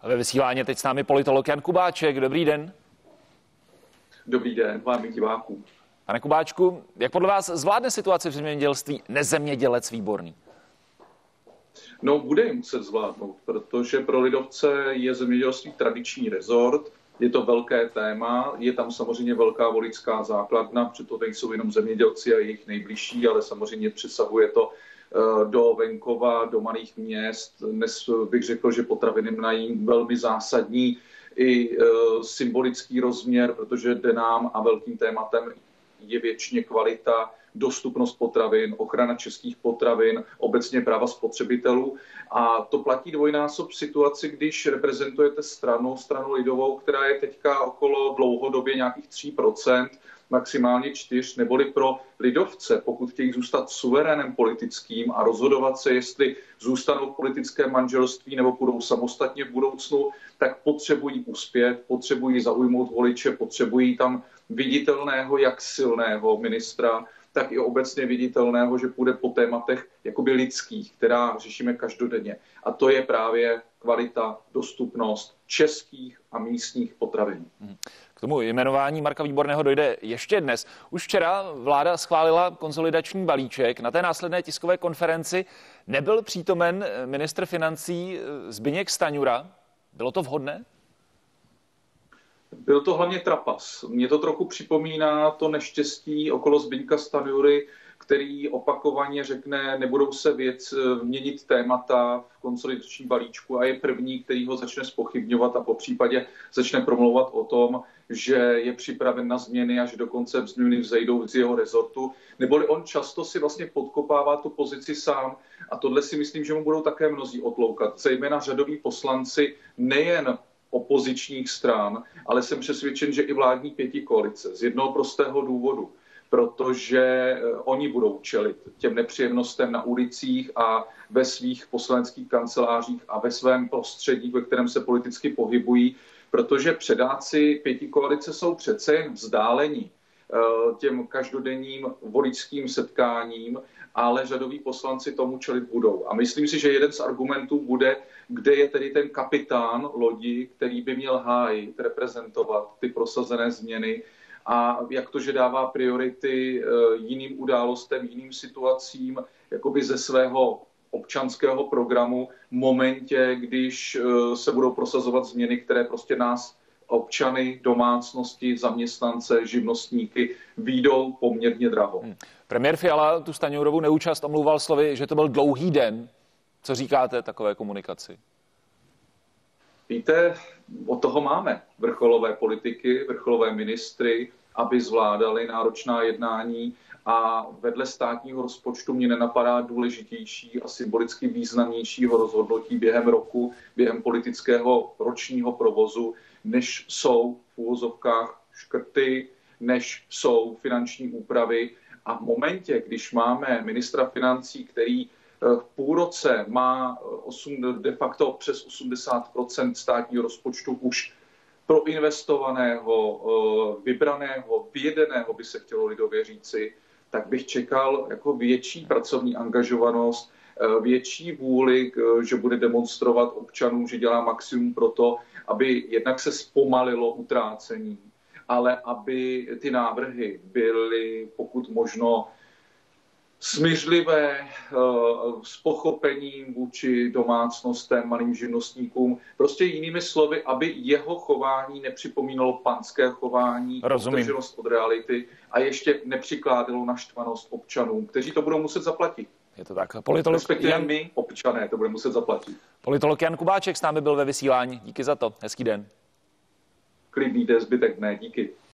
Ve vysílání je teď s námi politolog Jan Kubáček. Dobrý den. Dobrý den, vám diváků. Pane Kubáčku, jak podle vás zvládne situaci v zemědělství nezemědělec Výborný? No, bude jim muset zvládnout, protože pro lidovce je zemědělství tradiční rezort, je to velké téma, je tam samozřejmě velká voličská základna, protože to nejsou jenom zemědělci a jejich nejbližší, ale samozřejmě přesahuje to do venkova, do malých měst. Dnes bych řekl, že potraviny mají velmi zásadní i symbolický rozměr, protože jde nám a velkým tématem je věčně kvalita, dostupnost potravin, ochrana českých potravin, obecně práva spotřebitelů. A to platí dvojnásob v situaci, když reprezentujete stranu lidovou, která je teďka okolo dlouhodobě nějakých 3%, maximálně 4%, neboli pro lidovce, pokud chtějí zůstat suverénem politickým a rozhodovat se, jestli zůstanou v politickém manželství nebo budou samostatně v budoucnu, tak potřebují uspět, potřebují zaujmout voliče, potřebují tam viditelného, jak silného ministra, tak i obecně viditelného, že půjde po tématech jakoby lidských, která řešíme každodenně. A to je právě kvalita, dostupnost českých a místních potravin. K tomu jmenování Marka Výborného dojde ještě dnes. Už včera vláda schválila konsolidační balíček. Na té následné tiskové konferenci nebyl přítomen ministr financí Zbyněk Stanjura. Bylo to vhodné? Byl to hlavně trapas. Mně to trochu připomíná to neštěstí okolo Zbyňka Stanjury, který opakovaně řekne, nebudou se měnit témata v konsolidačním balíčku a je první, který ho začne zpochybňovat a popřípadě začne promlouvat o tom, že je připraven na změny a že dokonce změny vzejdou z jeho rezortu. Neboli on často si vlastně podkopává tu pozici sám a tohle si myslím, že mu budou také mnozí otloukat. Zejména řadoví poslanci nejen opozičních stran, ale jsem přesvědčen, že i vládní pětikoalice z jednoho prostého důvodu, protože oni budou čelit těm nepříjemnostem na ulicích a ve svých poslaneckých kancelářích a ve svém prostředí, ve kterém se politicky pohybují, protože předáci pětikoalice jsou přece jen vzdálení těm každodenním voličským setkáním, ale řadoví poslanci tomu čelit budou. A myslím si, že jeden z argumentů bude, kde je tedy ten kapitán lodi, který by měl hájit, reprezentovat ty prosazené změny a jak to, že dává priority jiným událostem, jiným situacím, jakoby ze svého občanského programu v momentě, když se budou prosazovat změny, které prostě nás občany, domácnosti, zaměstnance, živnostníky vyjdou poměrně draho. Premiér Fiala tu Stanjurovu neúčast omlouval slovy, že to byl dlouhý den. Co říkáte takové komunikaci? Víte, od toho máme vrcholové politiky, vrcholové ministry, aby zvládali náročná jednání a vedle státního rozpočtu mě nenapadá důležitější a symbolicky významnějšího rozhodnutí během roku, během politického ročního provozu, než jsou v úvozovkách škrty, než jsou finanční úpravy. A v momentě, když máme ministra financí, který v půlroce má de facto přes 80% státního rozpočtu už proinvestovaného, vybraného, vyjedeného, by se chtělo lidově říci, tak bych čekal jako větší pracovní angažovanost, větší vůli, že bude demonstrovat občanům, že dělá maximum pro to, aby jednak se zpomalilo utrácení, ale aby ty návrhy byly pokud možno smířlivé, s pochopením vůči domácnostem, malým živnostníkům. Prostě jinými slovy, aby jeho chování nepřipomínalo panské chování, odtrženost od reality a ještě nepřikládalo naštvanost občanům, kteří to budou muset zaplatit. Je to tak. Respektive my, občané, to budeme muset zaplatit. Politolog Jan Kubáček s námi byl ve vysílání. Díky za to. Hezký den. Klidný den, zbytek dne. Díky.